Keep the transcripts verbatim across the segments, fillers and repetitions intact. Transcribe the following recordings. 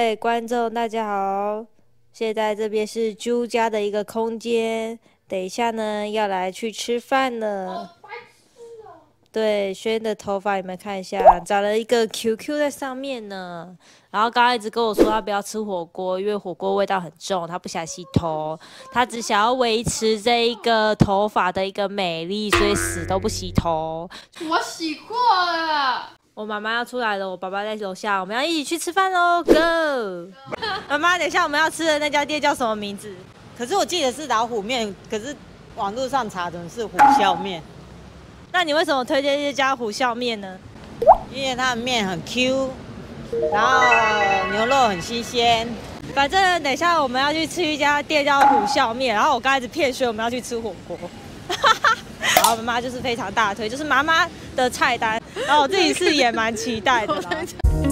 位观众，大家好！现在这边是猪家的一个空间，等一下呢要来去吃饭了。对，轩的头发你们看一下，长了一个 Q Q 在上面呢。然后刚刚一直跟我说他不要吃火锅，因为火锅味道很重，他不想洗头，他只想要维持这一个头发的一个美丽，所以死都不洗头。 我洗过了。 我妈妈要出来了，我爸爸在楼下，我们要一起去吃饭喽 ，Go！ 妈妈，等一下我们要吃的那家店叫什么名字？ 可是我记得是老虎面，可是网络上查的是虎啸面。 那你为什么推荐这家虎啸面呢？ 因为它的面很 Q， 然后牛肉很新鲜。 反正等一下我们要去吃一家店叫虎啸面，然后我刚才一直骗学我们要去吃火锅。然后妈妈就是非常大推，就是妈妈的菜单，然后我自己是也蛮期待的啦。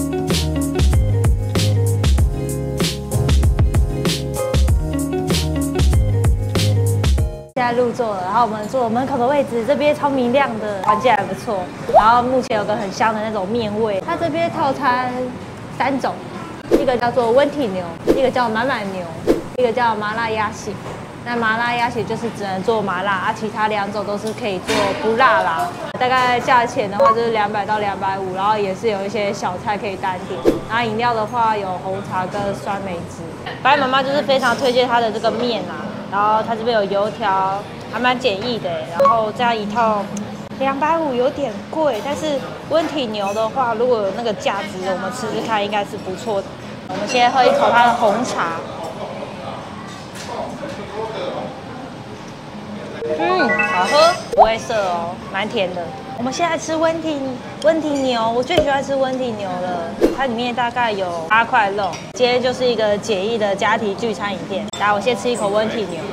现在入座了，然后我们坐门口的位置，这边超明亮的，环境还不错。然后目前有个很香的那种面味。它这边套餐三种，一个叫做温体牛，一个叫满满牛，一个叫麻辣鸭血。那麻辣鸭血就是只能做麻辣，啊，其他两种都是可以做不辣啦。大概价钱的话就是两百到两百五，然后也是有一些小菜可以单点。然后饮料的话有红茶跟酸梅汁。反正妈妈就是非常推荐它的这个面啊，然后它这边有油条，还蛮简易的。然后这样一套两百五有点贵，但是温体牛的话，如果有那个价值，我们吃吃看应该是不错的。我们先喝一口它的红茶。嗯，好喝，不会涩哦，蛮甜的。我们现在吃温体温体牛，我最喜欢吃温体牛了。它里面大概有八块肉。今天就是一个简易的家庭聚餐影片。来，我先吃一口温体牛。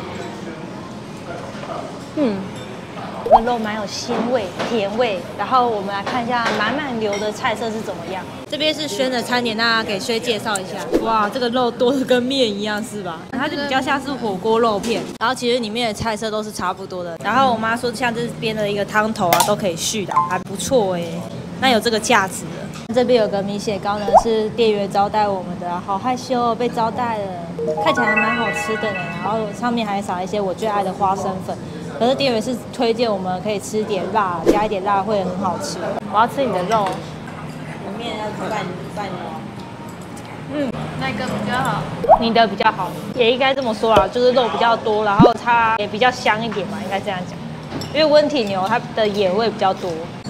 嗯，这肉蛮有鲜味、甜味。然后我们来看一下满满牛的菜色是怎么样。这边是轩的餐点，那给轩介绍一下。哇，这个肉多的跟面一样是吧？它就比较像是火锅肉片，然后其实里面的菜色都是差不多的。然后我妈说像这边的一个汤头啊，都可以续的，还不错哎。那有这个价值的。这边有个米血糕呢，是店员招待我们的，好害羞哦，被招待了，看起来还蛮好吃的呢。然后上面还撒一些我最爱的花生粉。可是店员是推荐我们可以吃点辣，加一点辣会很好吃。我要吃你的肉。 面要拌拌牛， 嗯，哪个比较好？ 你的比较好，也应该这么说啦，就是肉比较多，然后它也比较香一点嘛，应该这样讲。因为温体牛它的野味比较多。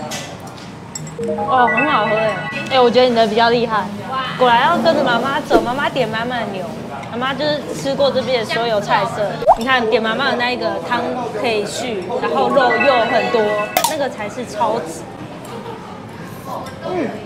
哦，很好喝哎！哎，我觉得你的比较厉害。果然要跟着妈妈走，妈妈点满满的牛，妈妈就是吃过这边的所有菜色。你看点妈妈的那一个汤可以续，然后肉又很多，那个才是超值。嗯。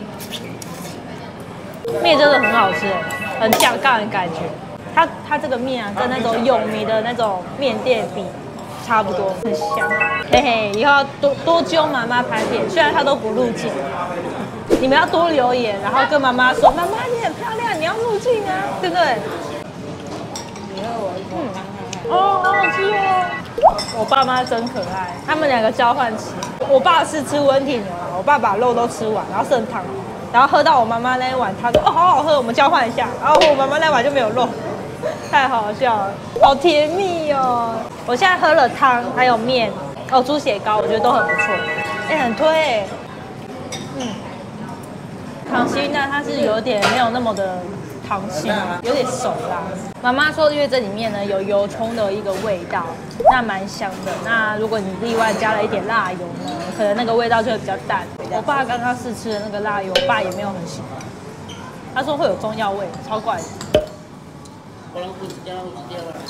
面真的很好吃，很酱杠的感觉。它它这个面啊，跟那种有名的那种面店比，差不多，很香。嘿嘿，以后要多多揪妈妈拍片，虽然她都不入镜，你们要多留言，然后跟妈妈说，妈妈你很漂亮，你要入镜啊，对不对？ 你和我一口汤看看。 哦，好好吃哦。我爸妈真可爱，他们两个交换吃。我爸是吃温体牛啦，我爸把肉都吃完，然后剩汤。然后喝到我妈妈那一碗，她说哦好好喝，我们交换一下。然后我妈妈那碗就没有肉，太好笑了，好甜蜜哦。我现在喝了汤，还有面，哦猪血糕，我觉得都很不错，哎很推。嗯，溏心蛋它是有点没有那么的溏心，有点熟啦。妈妈说，因为这里面呢有油葱的一个味道，那蛮香的。那如果你另外加了一点辣油呢，可能那个味道就会比较淡。我爸刚刚试吃的那个辣油，我爸也没有很喜欢，他说会有中药味，超怪的。 我拢不直接拢直接了。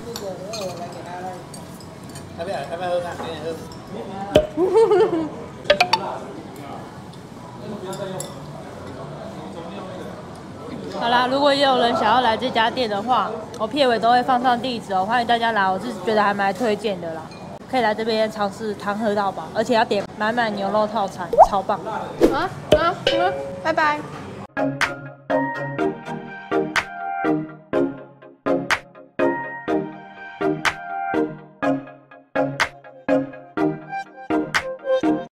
要不要？要不要喝看？给你喝。 好啦，如果也有人想要来这家店的话，我片尾都会放上地址哦，欢迎大家来，我是觉得还蛮推荐的啦。可以来这边尝试汤喝到饱，而且要点满满牛肉套餐，超棒！ 啊啊嗯，拜拜。